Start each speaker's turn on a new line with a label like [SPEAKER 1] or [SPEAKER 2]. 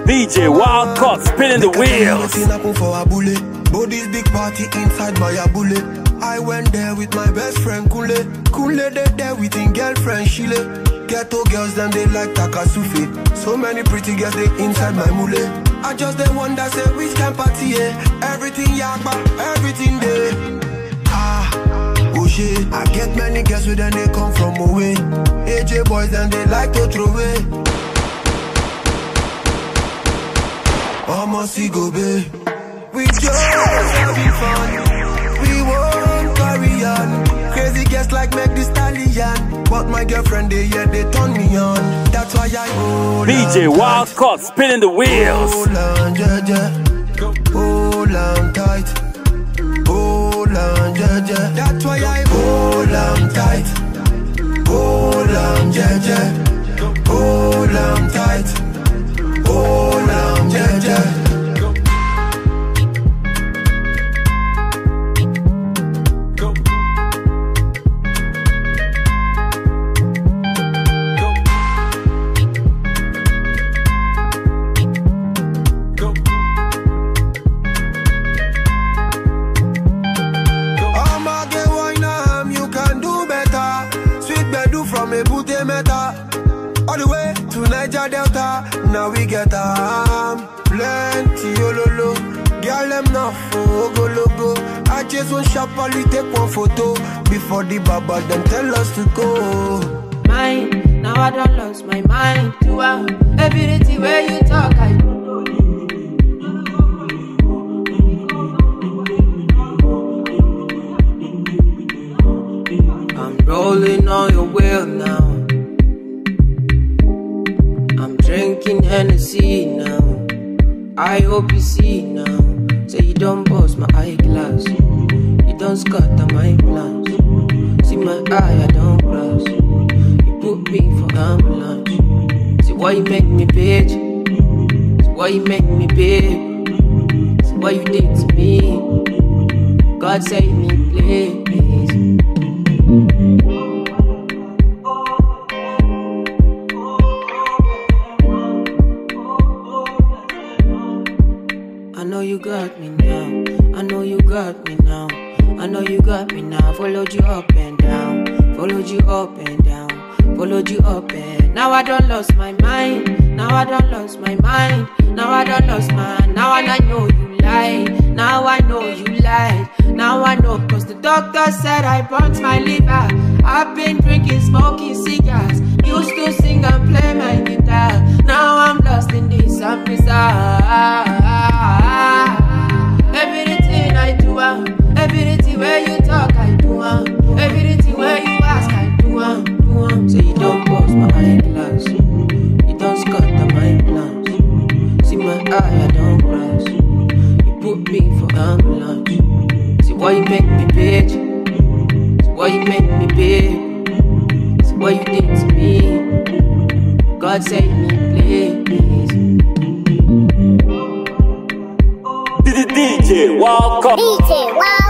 [SPEAKER 1] DJ Wildcat spinning the wheels.
[SPEAKER 2] For a bullet. Body's big party inside my bullet. I went there with my best friend Kule. Kule they there with his girlfriend Shile. Ghetto girls them they like Takasufi. So many pretty girls they inside my mule. I just they wonder say which can party everything yakba, everything there. Oh shit, I get many girls with them they come from away. AJ boys and they like to throw away. Almost go be. We just having fun. We won't carry on. Crazy girls like Meg Thee Stallion. But my girlfriend they turn me on. That's why I hold
[SPEAKER 1] DJ Wildcat spinning the wheels.
[SPEAKER 2] Hold on, yeah. Hold on tight. Hold on, yeah. That's why I hold on tight. Hold on, yeah. Hold on tight. Hold on, yeah. All the way to Niger Delta, now we get plenty ololo. Girl them now for go logo. I just want sharply take one photo before the baba them tell us to go.
[SPEAKER 3] Mine, now I don't lose my mind. You are everything where you talk, I don't know. I'm rolling on your wheel now. Drinking Hennessy now. I hope you see now. Say you don't bust my eyeglass. You don't scatter my plans. See my eye, I don't cross. You put me for ambulance. See why you make me bitch. See why you make me babe. See what you did to me. God save me, please. I know you got me now. I know you got me now. I know you got me now. Followed you up and down. Followed you up and down. Followed you up and now I don't lost my mind. Now I don't lost my mind. Now I don't lost mine. Now I know you lied. Now I know you lied. Now I know cause the doctor said I burnt my liver. I've been drinking, smoking cigars. Used to sing and play my guitar. Now I'm lost in this bizarre. Everything I do, everything where you talk, I do, everything where you ask, I do. Say you don't bust my eyeglass, you don't scatter my plans. See my eye, I don't cross. You put me for ambulance. See why you make me bitch. See why you make me babe. See what you did to me. God save me, please.
[SPEAKER 1] DJ Wildcat.
[SPEAKER 4] DJ Wildcat.